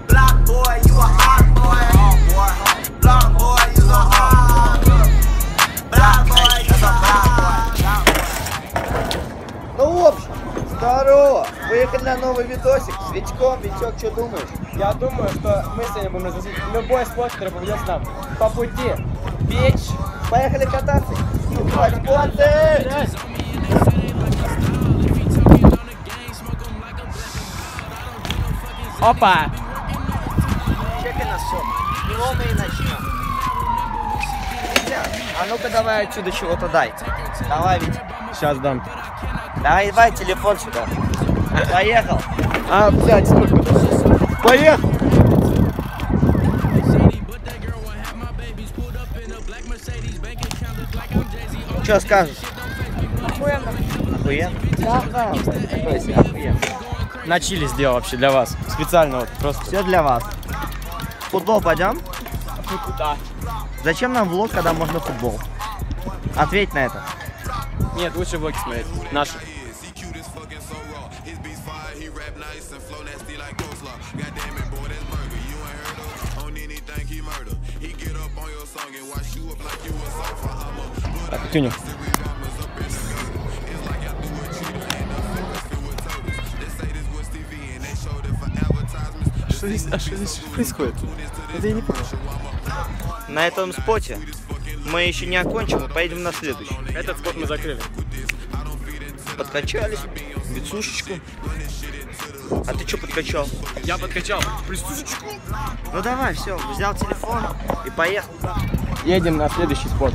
block boy, you a hot boy. Block boy, you a hot boy. Block boy, you a hot boy. Ну, в общем, здорово! Выехали на новый видосик с Витьком. Витек, что думаешь? Я думаю, что мы сегодня будем развозить любой спорт, который попадется нам по пути. Бич! Поехали кататься! Спорты! Опа! Чекай нас все. С него мы и начнем. А ну-ка давай отсюда чего-то дай. Давай, Витя. Сейчас дам. Давай телефон сюда. Поехал. А, взять сколько? Поехал! Что скажешь? Охуенно. Охуенно? Да. Такой себе охуенно. На чили сделал вообще для вас. Специально вот просто. Все для вас. В футбол пойдем? Да. Зачем нам влог, когда можно футбол? Ответь на это. Нет, лучше влоги смотреть. Наши. Так, тюню. Что здесь происходит? Это я не понял. На этом споте мы еще не окончим и поедем на следующий. Этот спот мы закрыли. Подкачались, бицушечку. А ты что подкачал? Я подкачал присушечку. Ну давай, все, взял телефон и поехал. Едем на следующий спот.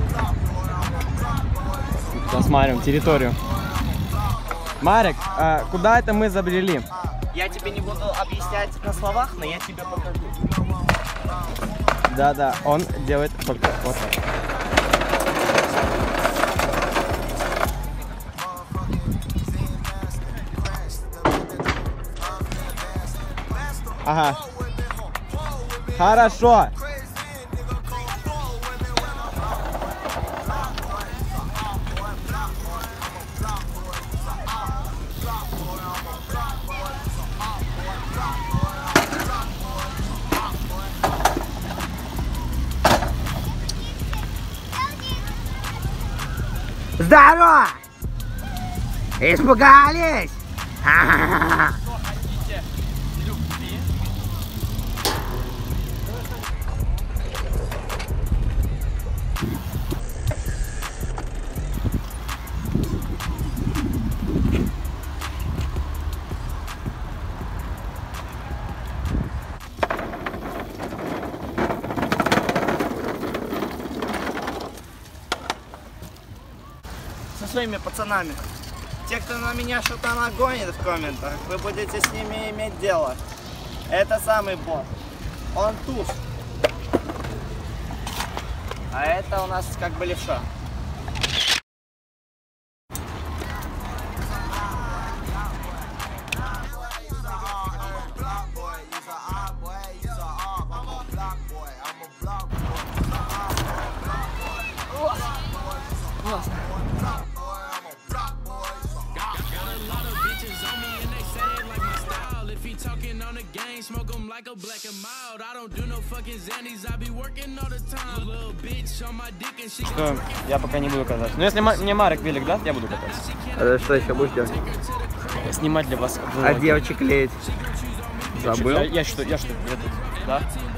Посмотрим территорию. Марик, а куда это мы забрели? Я тебе не буду объяснять на словах, но я тебе покажу. Да-да, он делает только вот так. Ага. Хорошо. Здорово! Испугались? Ха-ха-ха! Со своими пацанами. Те, кто на меня что-то нагонит в комментах, вы будете с ними иметь дело. Это самый босс. Он туз. А это у нас как бы левша. Что я пока не буду кататься. Но если мне Марик велик даст, я буду кататься. А что еще будешь делать? Снимать для вас влоги. А девочек клеить? Забыл? Я что, этот, да?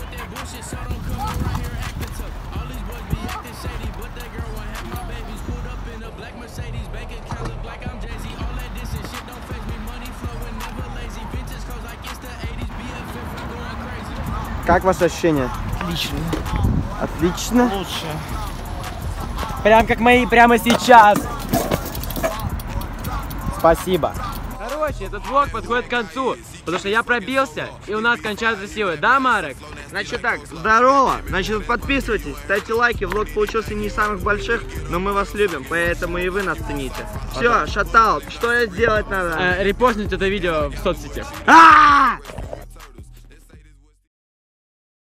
Как ваши ощущения? Отлично. Отлично. Лучше. Прям как мои прямо сейчас. Спасибо. Короче, этот влог подходит к концу, потому что я пробился, и у нас кончаются силы. Да, Марек? Значит так, здорово. Значит, подписывайтесь, ставьте лайки. Влог получился не из самых больших, но мы вас любим, поэтому и вы нас цените. Все, шатаут. Что сделать надо? Репостнуть это видео в соцсетях. А-а-а!